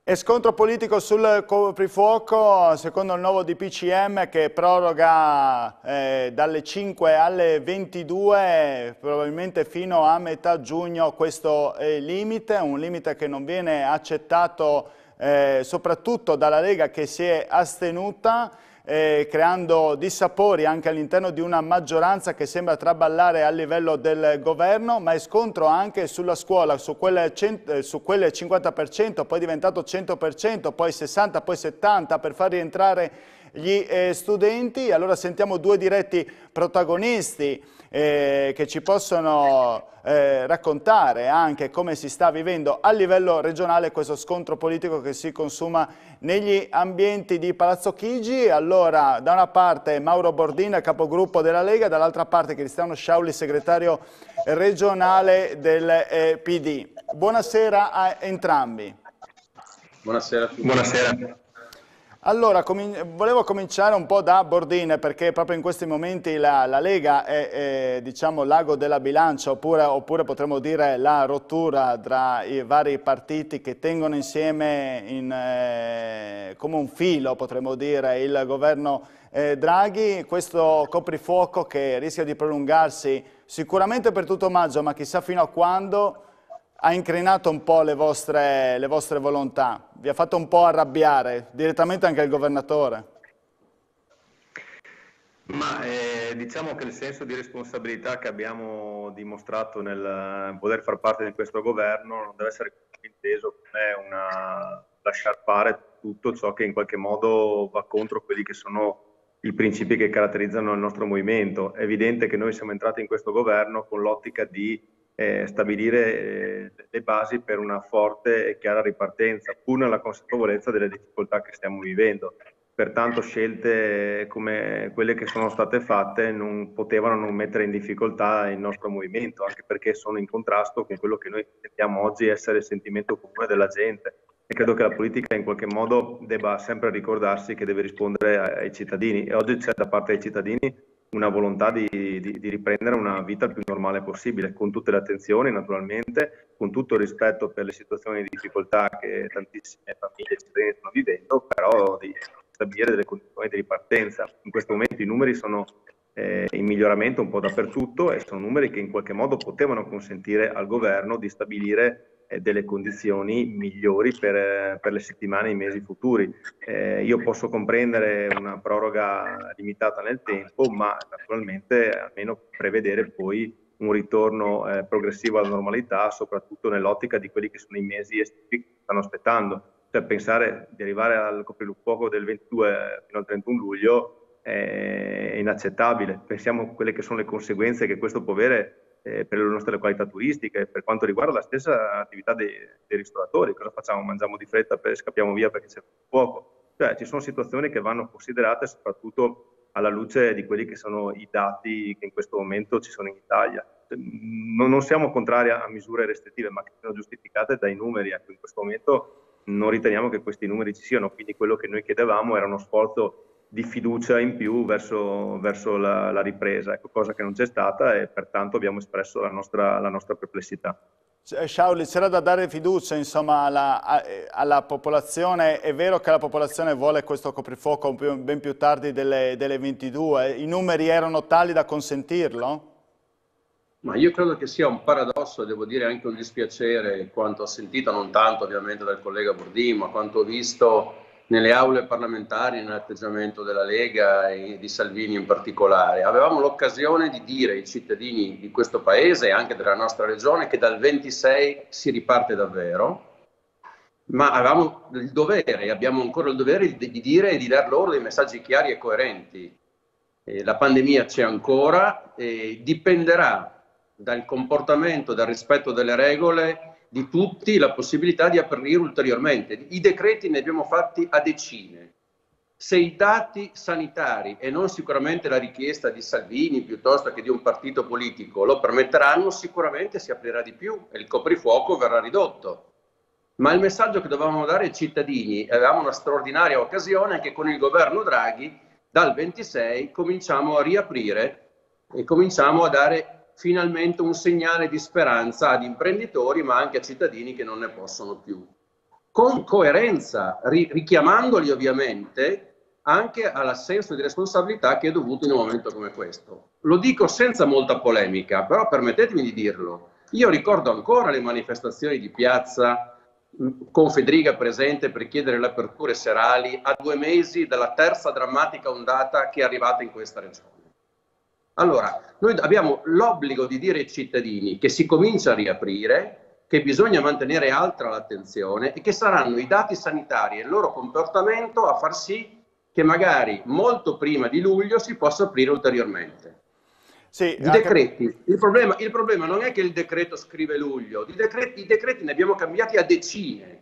E scontro politico sul coprifuoco, secondo il nuovo DPCM che proroga dalle 5 alle 22, probabilmente fino a metà giugno questo limite, un limite che non viene accettato soprattutto dalla Lega che si è astenuta, creando dissapori anche all'interno di una maggioranza che sembra traballare a livello del governo, ma è scontro anche sulla scuola, su quel 50%, poi è diventato 100%, poi 60%, poi 70% per far rientrare gli studenti. Allora sentiamo due diretti protagonisti che ci possono raccontare anche come si sta vivendo a livello regionale questo scontro politico che si consuma negli ambienti di Palazzo Chigi. Allora, da una parte Mauro Bordin, capogruppo della Lega, dall'altra parte Cristiano Sciauli, segretario regionale del PD. Buonasera a entrambi. Buonasera a tutti. Buonasera. Allora, volevo cominciare un po' da Bordin, perché proprio in questi momenti la Lega è diciamo, l'ago della bilancia, oppure potremmo dire la rottura tra i vari partiti che tengono insieme come un filo, potremmo dire, il governo Draghi. Questo coprifuoco che rischia di prolungarsi sicuramente per tutto maggio, ma chissà fino a quando, ha incrinato un po' le vostre volontà, vi ha fatto un po' arrabbiare, direttamente anche il governatore. Ma diciamo che il senso di responsabilità che abbiamo dimostrato nel voler far parte di questo governo non deve essere inteso come lasciar fare tutto ciò che in qualche modo va contro quelli che sono i principi che caratterizzano il nostro movimento. È evidente che noi siamo entrati in questo governo con l'ottica di stabilire le basi per una forte e chiara ripartenza, pur nella consapevolezza delle difficoltà che stiamo vivendo. Pertanto scelte come quelle che sono state fatte non potevano non mettere in difficoltà il nostro movimento, anche perché sono in contrasto con quello che noi sentiamo oggi essere il sentimento comune della gente. E credo che la politica in qualche modo debba sempre ricordarsi che deve rispondere ai cittadini, e oggi c'è da parte dei cittadini una volontà di riprendere una vita il più normale possibile, con tutte le attenzioni naturalmente, con tutto il rispetto per le situazioni di difficoltà che tantissime famiglie e cittadini stanno vivendo, però di stabilire delle condizioni di ripartenza. In questo momento i numeri sono in miglioramento un po' dappertutto e sono numeri che in qualche modo potevano consentire al governo di stabilire delle condizioni migliori per le settimane e i mesi futuri. Io posso comprendere una proroga limitata nel tempo, ma naturalmente almeno prevedere poi un ritorno progressivo alla normalità, soprattutto nell'ottica di quelli che sono i mesi estivi che stanno aspettando. Cioè pensare di arrivare al coprifuoco del 22 fino al 31 luglio è inaccettabile. Pensiamo a quelle che sono le conseguenze che questo può avere per le nostre qualità turistiche, per quanto riguarda la stessa attività dei ristoratori. Cosa facciamo? Mangiamo di fretta e scappiamo via perché c'è fuoco? Cioè ci sono situazioni che vanno considerate soprattutto alla luce di quelli che sono i dati che in questo momento ci sono in Italia. Non siamo contrari a misure restrittive, ma che siano giustificate dai numeri. Ecco, in questo momento non riteniamo che questi numeri ci siano, quindi quello che noi chiedevamo era uno sforzo di fiducia in più verso la ripresa, ecco, cosa che non c'è stata, e pertanto abbiamo espresso la nostra perplessità. Sciauli, c'era da dare fiducia insomma, alla popolazione. È vero che la popolazione vuole questo coprifuoco ben più tardi delle 22, i numeri erano tali da consentirlo? Ma io credo che sia un paradosso, devo dire anche un dispiacere, quanto ho sentito, non tanto ovviamente dal collega Bordin, ma quanto ho visto nelle aule parlamentari, nell'atteggiamento della Lega e di Salvini in particolare. Avevamo l'occasione di dire ai cittadini di questo Paese e anche della nostra regione che dal 26 si riparte davvero, ma avevamo il dovere, e abbiamo ancora il dovere di dire e di dar loro dei messaggi chiari e coerenti. La pandemia c'è ancora e dipenderà dal comportamento, dal rispetto delle regole di tutti la possibilità di aprire ulteriormente. I decreti ne abbiamo fatti a decine. Se i dati sanitari, e non sicuramente la richiesta di Salvini piuttosto che di un partito politico, lo permetteranno, sicuramente si aprirà di più e il coprifuoco verrà ridotto. Ma il messaggio che dovevamo dare ai cittadini, e avevamo una straordinaria occasione, è che con il governo Draghi dal 26 cominciamo a riaprire e cominciamo a dare finalmente un segnale di speranza ad imprenditori ma anche a cittadini che non ne possono più. con coerenza, richiamandoli ovviamente anche all'assenso di responsabilità che è dovuto in un momento come questo. Lo dico senza molta polemica, però permettetemi di dirlo. Io ricordo ancora le manifestazioni di piazza con Federica presente per chiedere le aperture serali a 2 mesi dalla terza drammatica ondata che è arrivata in questa regione. Allora, noi abbiamo l'obbligo di dire ai cittadini che si comincia a riaprire, che bisogna mantenere alta l'attenzione e che saranno i dati sanitari e il loro comportamento a far sì che magari molto prima di luglio si possa aprire ulteriormente. Sì, I decreti, il problema non è che il decreto scrive luglio, i decreti ne abbiamo cambiati a decine,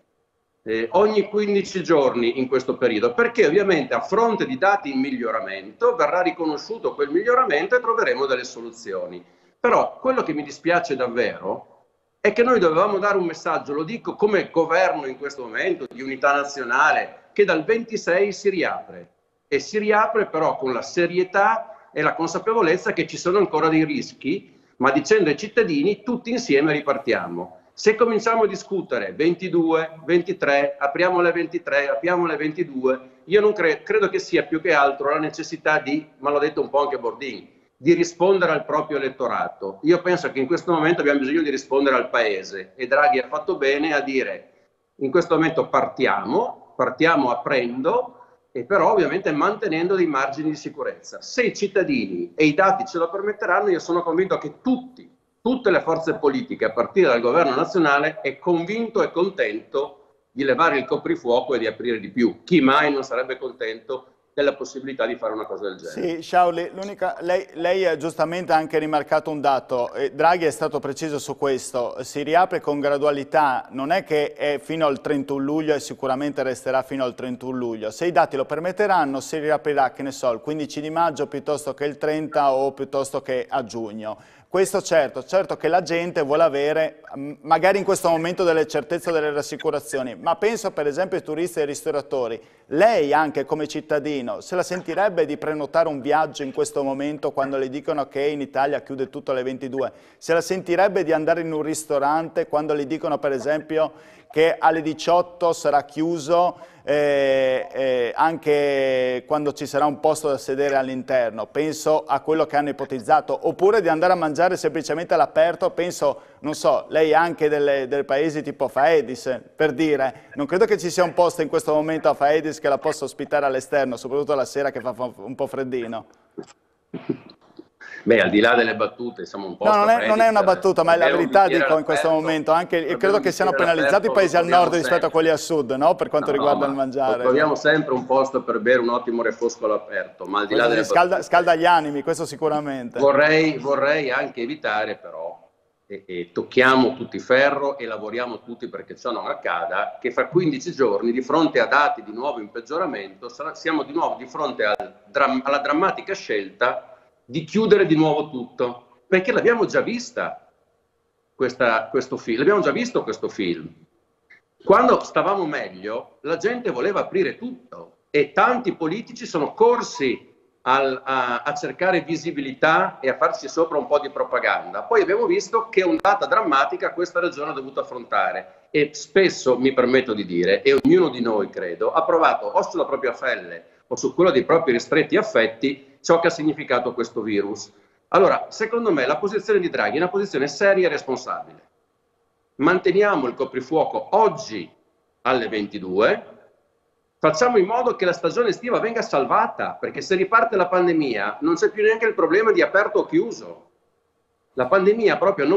ogni 15 giorni in questo periodo, perché ovviamente a fronte di dati in miglioramento verrà riconosciuto quel miglioramento e troveremo delle soluzioni. Però quello che mi dispiace davvero è che noi dovevamo dare un messaggio, lo dico come governo in questo momento, di unità nazionale, che dal 26 si riapre, e si riapre però con la serietà e la consapevolezza che ci sono ancora dei rischi, ma dicendo ai cittadini tutti insieme ripartiamo. Se cominciamo a discutere 22, 23, apriamo le 23, apriamo le 22, io non credo che sia più che altro la necessità di, ma l'ho detto un po' anche Bordin, di rispondere al proprio elettorato. Io penso che in questo momento abbiamo bisogno di rispondere al Paese e Draghi ha fatto bene a dire in questo momento partiamo aprendo, e però ovviamente mantenendo dei margini di sicurezza. Se i cittadini e i dati ce lo permetteranno, io sono convinto che tutte le forze politiche, a partire dal governo nazionale, è convinto e contento di levare il coprifuoco e di aprire di più. Chi mai non sarebbe contento della possibilità di fare una cosa del genere? Sì, Sciauli, lei ha giustamente anche rimarcato un dato, Draghi è stato preciso su questo, si riapre con gradualità, non è che è fino al 31 luglio e sicuramente resterà fino al 31 luglio, se i dati lo permetteranno si riaprirà, che ne so, il 15 di maggio piuttosto che il 30 o piuttosto che a giugno. Questo certo che la gente vuole avere, magari in questo momento, delle certezze, delle rassicurazioni, ma penso per esempio ai turisti e ai ristoratori. Lei anche come cittadino se la sentirebbe di prenotare un viaggio in questo momento quando le dicono che in Italia chiude tutto alle 22? Se la sentirebbe di andare in un ristorante quando le dicono per esempio che alle 18 sarà chiuso anche quando ci sarà un posto da sedere all'interno? Penso a quello che hanno ipotizzato, oppure di andare a mangiare semplicemente all'aperto. Penso, non so, lei anche dei paesi tipo Faedis, per dire, non credo che ci sia un posto in questo momento a Faedis che la possa ospitare all'esterno, soprattutto la sera che fa un po' freddino. Beh, al di là delle battute, siamo un po'... No, non è una battuta, ma è la verità, dico, in questo momento. Anche, credo che siano penalizzati i paesi al nord rispetto a quelli al sud, no? Per quanto riguarda il mangiare. Troviamo sempre un posto per bere un ottimo refosco all'aperto, ma al di là delle battute... Scalda gli animi, questo sicuramente. Vorrei anche evitare, però, e tocchiamo tutti ferro e lavoriamo tutti perché ciò non accada, che fra 15 giorni, di fronte a dati di nuovo in peggioramento, siamo di nuovo di fronte alla drammatica scelta di chiudere di nuovo tutto, perché l'abbiamo già vista questo film, l'abbiamo già visto questo film. Quando stavamo meglio, la gente voleva aprire tutto e tanti politici sono corsi a cercare visibilità e a farci sopra un po' di propaganda. Poi abbiamo visto che ondata drammatica questa regione ha dovuto affrontare e spesso, mi permetto di dire, e ognuno di noi credo, ha provato o sulla propria pelle o su quello dei propri ristretti affetti ciò che ha significato questo virus. Allora, secondo me la posizione di Draghi è una posizione seria e responsabile. Manteniamo il coprifuoco oggi alle 22, facciamo in modo che la stagione estiva venga salvata, perché se riparte la pandemia non c'è più neanche il problema di aperto o chiuso. La pandemia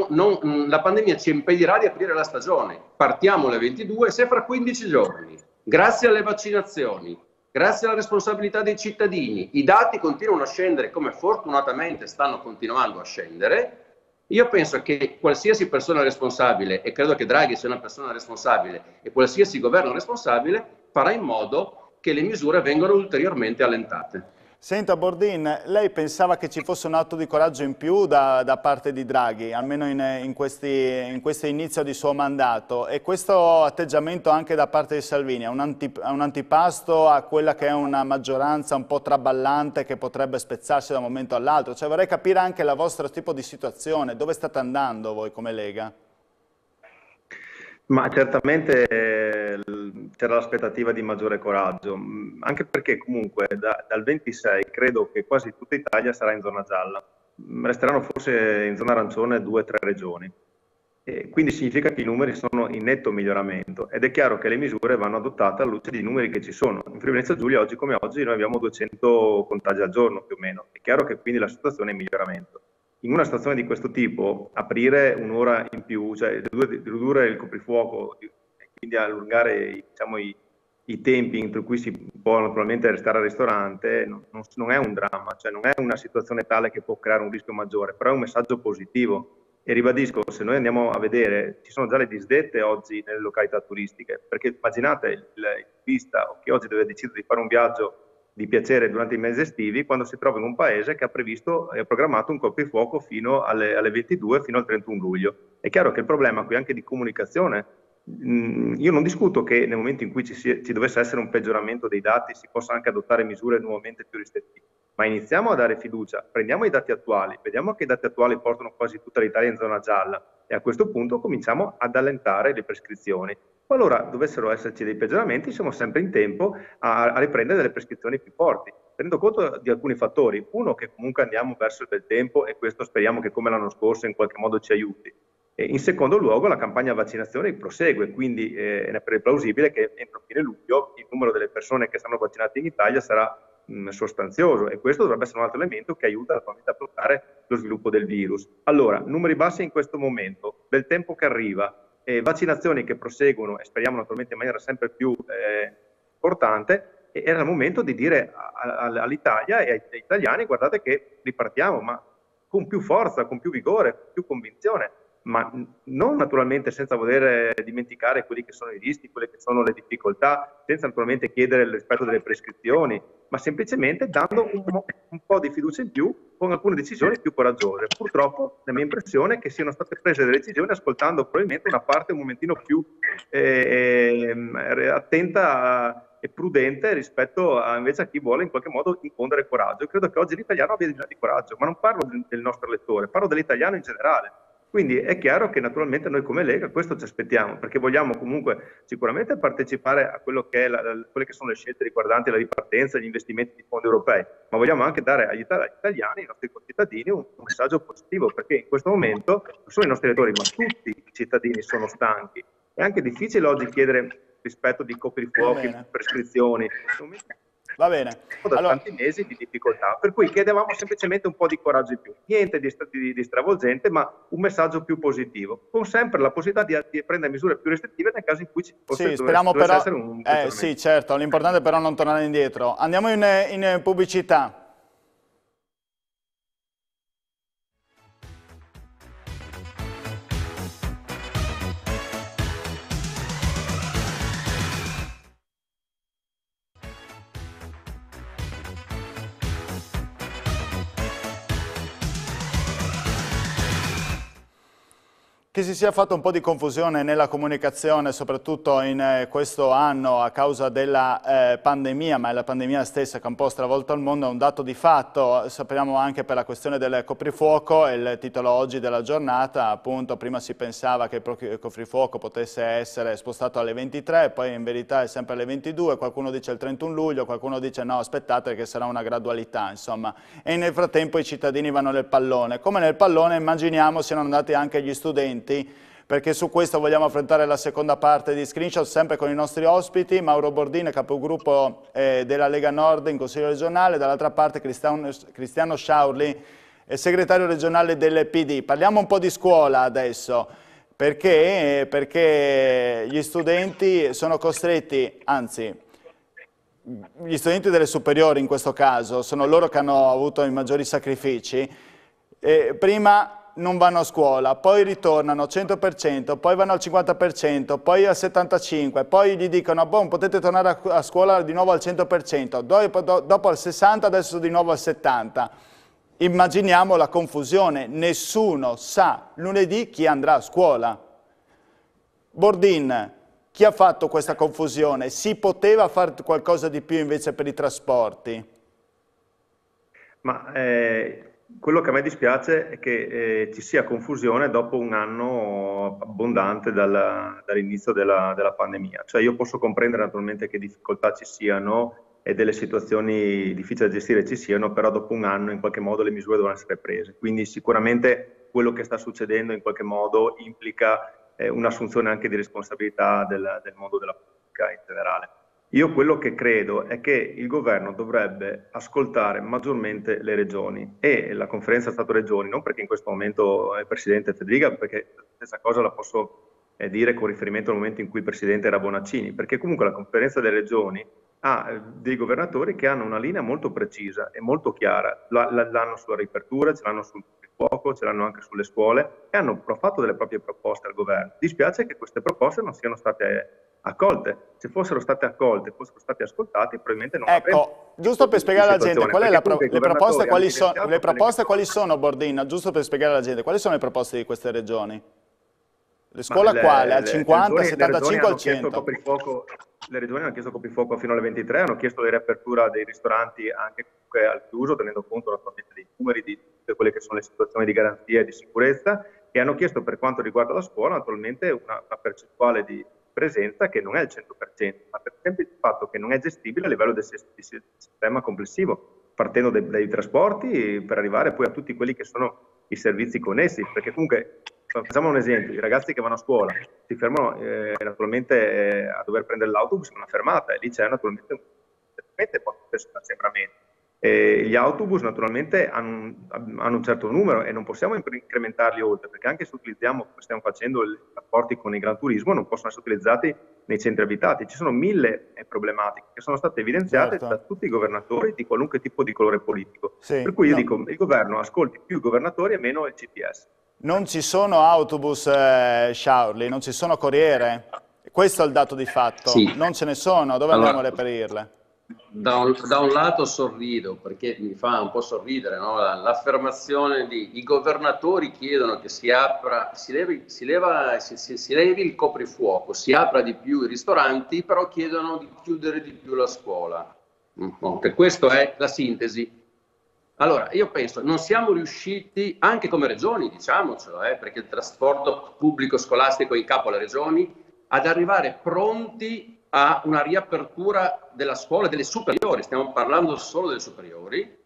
la pandemia ci impedirà di aprire la stagione. Partiamo alle 22, se fra 15 giorni, grazie alle vaccinazioni, grazie alla responsabilità dei cittadini, i dati continuano a scendere come fortunatamente stanno continuando a scendere, io penso che qualsiasi persona responsabile, e credo che Draghi sia una persona responsabile, e qualsiasi governo responsabile farà in modo che le misure vengano ulteriormente allentate. Senta Bordin, lei pensava che ci fosse un atto di coraggio in più da parte di Draghi, almeno in questo inizio di suo mandato, e questo atteggiamento anche da parte di Salvini è un antipasto a quella che è una maggioranza un po' traballante che potrebbe spezzarsi da un momento all'altro? Cioè, vorrei capire anche la vostra tipo di situazione, dove state andando voi come Lega? Ma certamente c'era l'aspettativa di maggiore coraggio, anche perché comunque dal 26 credo che quasi tutta Italia sarà in zona gialla, resteranno forse in zona arancione 2 o 3 regioni. Quindi significa che i numeri sono in netto miglioramento ed è chiaro che le misure vanno adottate alla luce dei numeri che ci sono. In Friuli Venezia Giulia oggi come oggi noi abbiamo 200 contagi al giorno più o meno, è chiaro che quindi la situazione è in miglioramento. In una situazione di questo tipo aprire un'ora in più, cioè ridurre il coprifuoco e quindi allungare diciamo, i tempi entro cui si può naturalmente restare al ristorante non è un dramma, cioè non è una situazione tale che può creare un rischio maggiore, però è un messaggio positivo. E ribadisco, se noi andiamo a vedere, ci sono già le disdette oggi nelle località turistiche, perché immaginate il turista che oggi deve decidere di fare un viaggio di piacere durante i mesi estivi, quando si trova in un paese che ha previsto e ha programmato un coprifuoco fino alle 22, fino al 31 luglio. È chiaro che il problema qui è anche di comunicazione. Io non discuto che nel momento in cui ci dovesse essere un peggioramento dei dati si possa anche adottare misure nuovamente più restrittive, ma iniziamo a dare fiducia, prendiamo i dati attuali, vediamo che i dati attuali portano quasi tutta l'Italia in zona gialla e a questo punto cominciamo ad allentare le prescrizioni. Qualora dovessero esserci dei peggioramenti siamo sempre in tempo a riprendere delle prescrizioni più forti, tenendo conto di alcuni fattori. Uno, che comunque andiamo verso il bel tempo e questo speriamo che come l'anno scorso in qualche modo ci aiuti. In secondo luogo la campagna vaccinazione prosegue, quindi è plausibile che entro fine luglio il numero delle persone che saranno vaccinate in Italia sarà sostanzioso e questo dovrebbe essere un altro elemento che aiuta naturalmente a bloccare lo sviluppo del virus. Allora, numeri bassi in questo momento, bel tempo che arriva, vaccinazioni che proseguono e speriamo naturalmente in maniera sempre più importante, era il momento di dire all'Italia e agli italiani guardate che ripartiamo, ma con più forza, con più vigore, con più convinzione, ma non naturalmente senza voler dimenticare quelli che sono i rischi, quelle che sono le difficoltà, senza naturalmente chiedere il rispetto delle prescrizioni, ma semplicemente dando un po' di fiducia in più con alcune decisioni più coraggiose. Purtroppo la mia impressione è che siano state prese delle decisioni ascoltando probabilmente una parte un momentino più attenta e prudente rispetto invece a chi vuole in qualche modo infondere coraggio. Credo che oggi l'italiano abbia bisogno di coraggio, ma non parlo del nostro elettore, parlo dell'italiano in generale. Quindi è chiaro che naturalmente noi come Lega questo ci aspettiamo, perché vogliamo comunque sicuramente partecipare a quello che quelle che sono le scelte riguardanti la ripartenza e gli investimenti di fondi europei, ma vogliamo anche dare agli italiani, ai nostri concittadini, un messaggio positivo, perché in questo momento non solo i nostri elettori, ma tutti i cittadini sono stanchi. È anche difficile oggi chiedere rispetto di coprifuochi, prescrizioni. Va bene. Da tanti mesi di difficoltà, per cui chiedevamo semplicemente un po' di coraggio in più, niente di stravolgente, ma un messaggio più positivo, con sempre la possibilità di prendere misure più restrittive nel caso in cui ci fosse dovesse essere un sì, certo, l'importante però è non tornare indietro. Andiamo in pubblicità. Che si sia fatto un po' di confusione nella comunicazione, soprattutto in questo anno a causa della pandemia, ma è la pandemia stessa che ha un po' stravolto il mondo, è un dato di fatto. Sappiamo anche per la questione del coprifuoco, il titolo oggi della giornata, appunto prima si pensava che il coprifuoco potesse essere spostato alle 23, poi in verità è sempre alle 22, qualcuno dice il 31 luglio, qualcuno dice no, aspettate che sarà una gradualità, insomma. E nel frattempo i cittadini vanno nel pallone. Come nel pallone immaginiamo siano andati anche gli studenti, perché su questo vogliamo affrontare la seconda parte di Screenshot, sempre con i nostri ospiti, Mauro Bordin, capogruppo della Lega Nord in Consiglio regionale, dall'altra parte Cristiano Sciaurli, segretario regionale del PD. Parliamo un po' di scuola adesso, perché gli studenti sono costretti, anzi, gli studenti delle superiori in questo caso, sono loro che hanno avuto i maggiori sacrifici, prima non vanno a scuola, poi ritornano al 100%, poi vanno al 50%, poi al 75%, poi gli dicono boh, potete tornare a scuola di nuovo al 100%, dopo al 60%, adesso di nuovo al 70%. Immaginiamo la confusione, nessuno sa lunedì chi andrà a scuola. Bordin, chi ha fatto questa confusione? Si poteva fare qualcosa di più invece per i trasporti? Ma quello che a me dispiace è che ci sia confusione dopo un anno abbondante dall'inizio della pandemia. Cioè io posso comprendere naturalmente che difficoltà ci siano e delle situazioni difficili da gestire ci siano, però dopo un anno in qualche modo le misure devono essere prese. Quindi sicuramente quello che sta succedendo in qualche modo implica un'assunzione anche di responsabilità del mondo della politica in generale. Io quello che credo è che il governo dovrebbe ascoltare maggiormente le regioni e la conferenza Stato-Regioni, non perché in questo momento è presidente Federica, perché la stessa cosa la posso dire con riferimento al momento in cui il presidente era Bonaccini, perché comunque la conferenza delle regioni ha dei governatori che hanno una linea molto precisa e molto chiara, l'hanno sulla riapertura, ce l'hanno sul fuoco, ce l'hanno anche sulle scuole e hanno fatto delle proprie proposte al governo. Dispiace che queste proposte non siano state accolte. Se fossero state accolte, fossero stati ascoltati, probabilmente non avremmo... Ecco, giusto per spiegare alla gente, qual è le proposte, le proposte quali sono, Bordin? Giusto per spiegare alla gente, quali sono le proposte di queste regioni? Le scuole quale? Al 50, al 75, al 100? Le regioni hanno chiesto coprifuoco fino alle 23, hanno chiesto la riapertura dei ristoranti anche al chiuso, tenendo conto naturalmente dei numeri, di tutte quelle che sono le situazioni di garanzia e di sicurezza, e hanno chiesto per quanto riguarda la scuola naturalmente una percentuale di presenza che non è il 100%, ma per esempio il fatto che non è gestibile a livello del sistema complessivo, partendo dai trasporti per arrivare poi a tutti quelli che sono i servizi connessi, perché comunque facciamo un esempio, i ragazzi che vanno a scuola si fermano naturalmente a dover prendere l'autobus in una fermata e lì c'è naturalmente un assembramento. Gli autobus naturalmente hanno un certo numero e non possiamo incrementarli oltre, perché anche se utilizziamo, come stiamo facendo, i rapporti con il Gran Turismo, non possono essere utilizzati nei centri abitati. Ci sono 1000 problematiche che sono state evidenziate da tutti i governatori di qualunque tipo di colore politico. Sì, per cui io dico, il governo ascolti più i governatori e meno il CTS. Non ci sono autobus, Sciaurli, non ci sono corriere. Questo è il dato di fatto. Sì. Non ce ne sono, dove andiamo a reperirle? Da un lato sorrido, perché mi fa un po' sorridere, no? L'affermazione di i governatori chiedono che si apra, si levi il coprifuoco, si apra di più i ristoranti, però chiedono di chiudere di più la scuola. Questa è la sintesi. Allora, io penso, non siamo riusciti, anche come regioni, diciamocelo, perché il trasporto pubblico scolastico è in capo alle regioni, ad arrivare pronti a una riapertura della scuola, delle superiori, stiamo parlando solo delle superiori,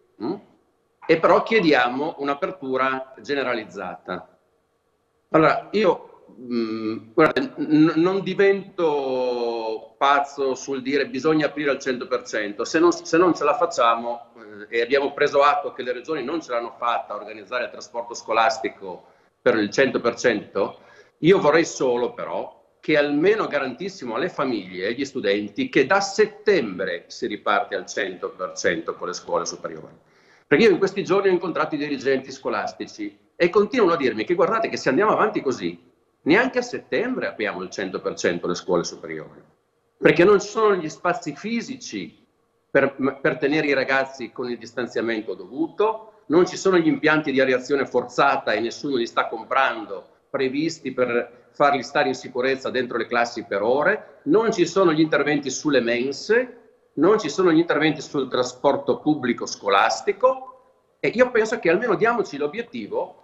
e però chiediamo un'apertura generalizzata. Allora, io guardate, non divento pazzo sul dire bisogna aprire al 100%, se non ce la facciamo e abbiamo preso atto che le regioni non ce l'hanno fatta a organizzare il trasporto scolastico per il 100%, io vorrei solo però che almeno garantissimo alle famiglie e agli studenti che da settembre si riparte al 100% con le scuole superiori. Perché io in questi giorni ho incontrato i dirigenti scolastici e continuano a dirmi che guardate che se andiamo avanti così, neanche a settembre apriamo il 100% le scuole superiori, perché non ci sono gli spazi fisici per tenere i ragazzi con il distanziamento dovuto, non ci sono gli impianti di areazione forzata e nessuno li sta comprando, previsti per farli stare in sicurezza dentro le classi per ore, non ci sono gli interventi sulle mense, non ci sono gli interventi sul trasporto pubblico scolastico e io penso che almeno diamoci l'obiettivo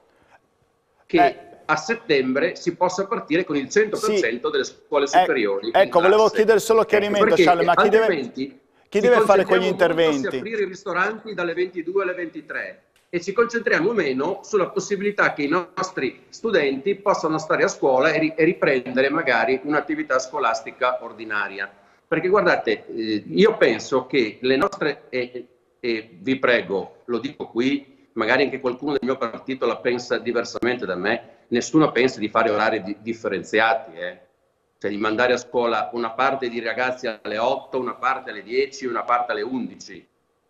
che a settembre si possa partire con il 100% delle scuole superiori. Ecco, volevo chiedere solo chiarimento, Charles, ma chi deve fare quegli interventi? Aprire i ristoranti dalle 22 alle 23 e ci concentriamo meno sulla possibilità che i nostri studenti possano stare a scuola e riprendere magari un'attività scolastica ordinaria. Perché guardate, io penso che le nostre, e vi prego, lo dico qui, magari anche qualcuno del mio partito la pensa diversamente da me, nessuno pensa di fare orari differenziati, cioè di mandare a scuola una parte di ragazzi alle 8, una parte alle 10, una parte alle 11.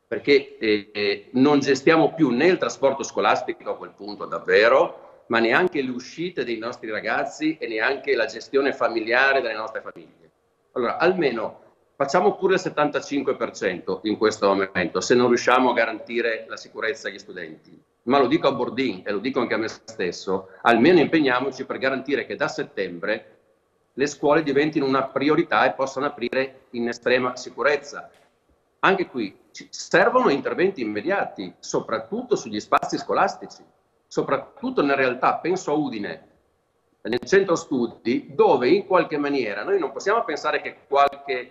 Perché non gestiamo più né il trasporto scolastico a quel punto davvero, ma neanche le uscite dei nostri ragazzi e neanche la gestione familiare delle nostre famiglie. Allora, almeno facciamo pure il 75% in questo momento, se non riusciamo a garantire la sicurezza agli studenti. Ma lo dico a Bordin e lo dico anche a me stesso, almeno impegniamoci per garantire che da settembre le scuole diventino una priorità e possano aprire in estrema sicurezza. Anche qui servono interventi immediati, soprattutto sugli spazi scolastici, soprattutto nella realtà, penso a Udine, nel centro studi, dove in qualche maniera noi non possiamo pensare che qualche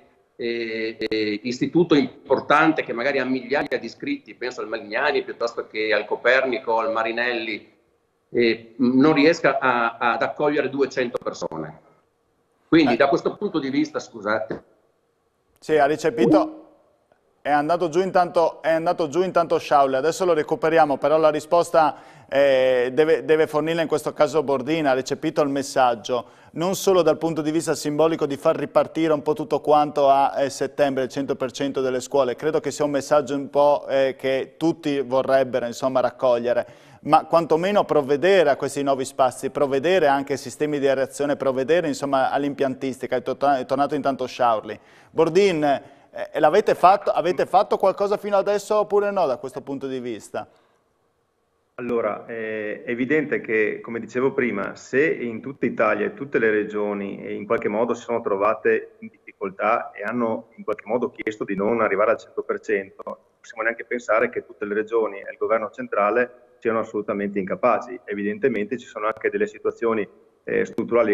istituto importante che magari ha migliaia di iscritti, penso al Malignani piuttosto che al Copernico, al Marinelli, non riesca ad accogliere 200 persone. Quindi da questo punto di vista, scusate. Sì, ha ricepito. È andato giù intanto Sciaule, adesso lo recuperiamo, però la risposta deve fornirla in questo caso Bordin, ha recepito il messaggio, non solo dal punto di vista simbolico di far ripartire un po' tutto quanto a settembre, il 100% delle scuole, credo che sia un messaggio un po' che tutti vorrebbero insomma raccogliere, ma quantomeno provvedere a questi nuovi spazi, provvedere anche ai sistemi di aerazione, provvedere insomma all'impiantistica, è tornato intanto Sciaule. Bordin, avete fatto qualcosa fino adesso oppure no da questo punto di vista? Allora, è evidente che, come dicevo prima, se in tutta Italia e tutte le regioni in qualche modo si sono trovate in difficoltà e hanno in qualche modo chiesto di non arrivare al 100%, non possiamo neanche pensare che tutte le regioni e il governo centrale siano assolutamente incapaci. Evidentemente ci sono anche delle situazioni strutturali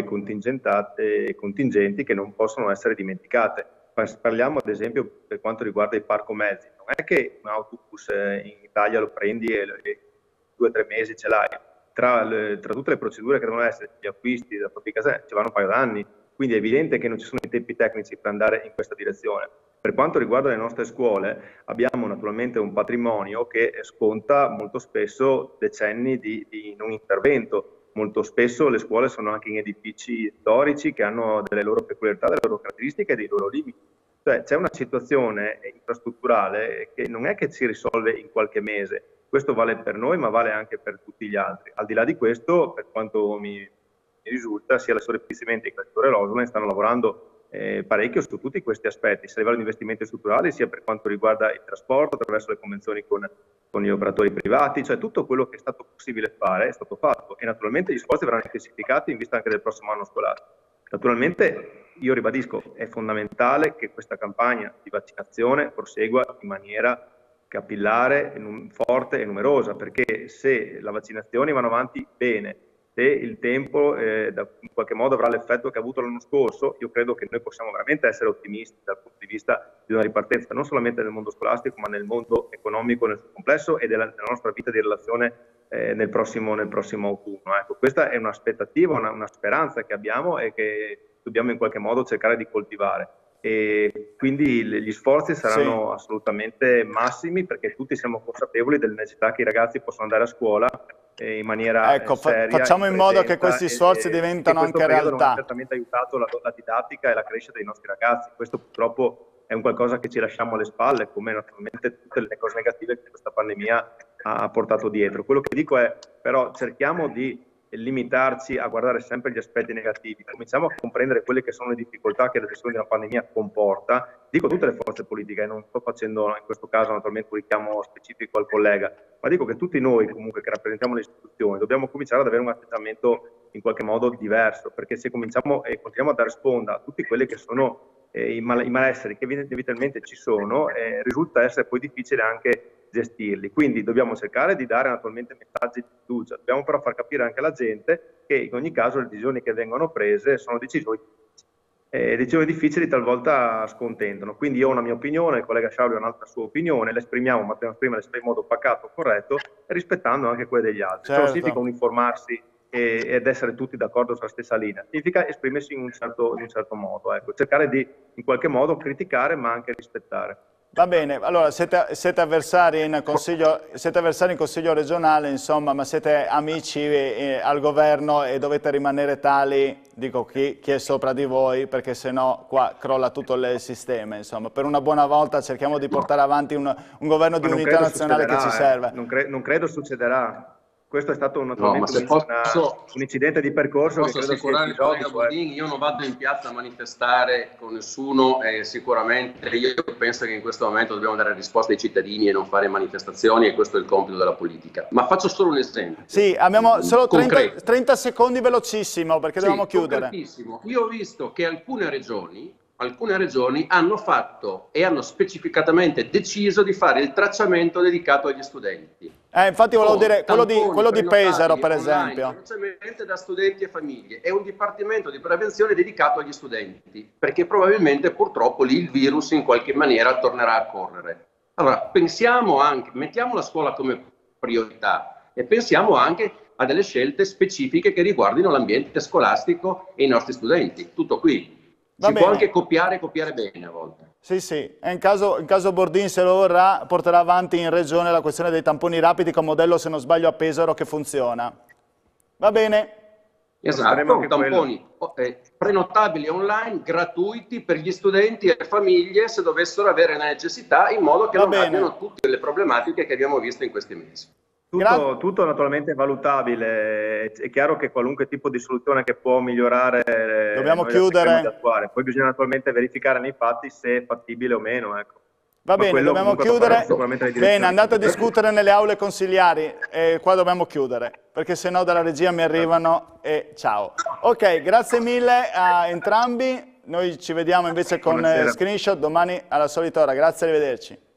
e contingenti che non possono essere dimenticate. Parliamo ad esempio per quanto riguarda il parco mezzi. Non è che un autobus in Italia lo prendi e 2 o 3 mesi ce l'hai. Tra tutte le procedure che devono essere, gli acquisti da propria casa, ci vanno un paio d'anni. Quindi è evidente che non ci sono i tempi tecnici per andare in questa direzione. Per quanto riguarda le nostre scuole, abbiamo naturalmente un patrimonio che sconta molto spesso decenni di non intervento. Molto spesso le scuole sono anche in edifici storici che hanno delle loro peculiarità, delle loro caratteristiche e dei loro limiti. Cioè c'è una situazione infrastrutturale che non è che si risolve in qualche mese. Questo vale per noi, ma vale anche per tutti gli altri. Al di là di questo, per quanto mi risulta, sia la Sovrappissimento che il Creatore Rosolin stanno lavorando parecchio su tutti questi aspetti, sia a livello di investimenti strutturali, sia per quanto riguarda il trasporto, attraverso le convenzioni con gli operatori privati, cioè tutto quello che è stato possibile fare è stato fatto e naturalmente gli sforzi verranno intensificati in vista anche del prossimo anno scolastico. Naturalmente, io ribadisco, è fondamentale che questa campagna di vaccinazione prosegua in maniera capillare, forte e numerosa, perché se le vaccinazioni vanno avanti bene, se il tempo in qualche modo avrà l'effetto che ha avuto l'anno scorso, io credo che noi possiamo veramente essere ottimisti dal punto di vista di una ripartenza non solamente nel mondo scolastico ma nel mondo economico nel suo complesso e della nostra vita di relazione nel prossimo autunno. Ecco, questa è un'aspettativa, una speranza che abbiamo e che dobbiamo in qualche modo cercare di coltivare. E quindi gli sforzi saranno assolutamente massimi perché tutti siamo consapevoli della necessità che i ragazzi possano andare a scuola in maniera seria. Facciamo in modo che questi sforzi diventano anche realtà. Non ha certamente aiutato la didattica e la crescita dei nostri ragazzi. Questo purtroppo è un qualcosa che ci lasciamo alle spalle, come naturalmente tutte le cose negative che questa pandemia ha portato dietro. Quello che dico è però cerchiamo di limitarci a guardare sempre gli aspetti negativi, cominciamo a comprendere quelle che sono le difficoltà che la gestione di una pandemia comporta, dico tutte le forze politiche, non sto facendo in questo caso naturalmente un richiamo specifico al collega, ma dico che tutti noi comunque che rappresentiamo le istituzioni dobbiamo cominciare ad avere un atteggiamento in qualche modo diverso, perché se cominciamo e continuiamo a dare sponda a tutti quelli che sono i malesseri che inevitabilmente ci sono, risulta essere poi difficile anche gestirli, quindi dobbiamo cercare di dare naturalmente messaggi di fiducia, dobbiamo però far capire anche alla gente che in ogni caso le decisioni che vengono prese sono decisioni difficili, talvolta scontentano, quindi io ho una mia opinione, il collega Sciaule ha un'altra sua opinione, l'esprimiamo, ma dobbiamo esprimerla in modo pacato, corretto, rispettando anche quelle degli altri. Certo. Non significa uniformarsi ed essere tutti d'accordo sulla stessa linea, significa esprimersi in un certo modo, ecco. Cercare di in qualche modo criticare ma anche rispettare. Va bene, allora siete avversari in consiglio regionale, insomma, ma siete amici al governo e dovete rimanere tali, dico chi è sopra di voi, perché sennò qua crolla tutto il sistema, insomma. Per una buona volta cerchiamo di portare avanti un governo di unità nazionale che ci serve. Non credo succederà. Questo è stato un incidente di percorso. Posso assicurare il collega Bordin, io non vado in piazza a manifestare con nessuno e sicuramente io penso che in questo momento dobbiamo dare risposte ai cittadini e non fare manifestazioni e questo è il compito della politica. Ma faccio solo un esempio. Sì, abbiamo solo 30 secondi velocissimo perché dobbiamo chiudere. Io ho visto che alcune regioni alcune regioni hanno fatto e hanno specificatamente deciso di fare il tracciamento dedicato agli studenti. Infatti volevo dire, quello di Pesaro, per esempio. Tracciamento da studenti e famiglie. È un dipartimento di prevenzione dedicato agli studenti, perché probabilmente purtroppo lì il virus in qualche maniera tornerà a correre. Allora, pensiamo anche, mettiamo la scuola come priorità e pensiamo anche a delle scelte specifiche che riguardino l'ambiente scolastico e i nostri studenti. Tutto qui. Si può anche copiare bene a volte. Sì, sì. E in caso Bordin, se lo vorrà, porterà avanti in regione la questione dei tamponi rapidi con modello, se non sbaglio, a Pesaro che funziona. Va bene. Esatto, tamponi prenotabili online, gratuiti per gli studenti e le famiglie se dovessero avere necessità, in modo che non abbiano tutte le problematiche che abbiamo visto in questi mesi. Tutto naturalmente valutabile, è chiaro che qualunque tipo di soluzione che può migliorare dobbiamo chiudere. Poi bisogna naturalmente verificare nei fatti se è fattibile o meno. Ecco. Va bene, dobbiamo chiudere. Bene, andate a discutere nelle aule consigliari e qua dobbiamo chiudere, perché sennò dalla regia mi arrivano e ciao. Ok, grazie mille a entrambi, noi ci vediamo invece con screenshot domani alla solita ora, grazie, arrivederci.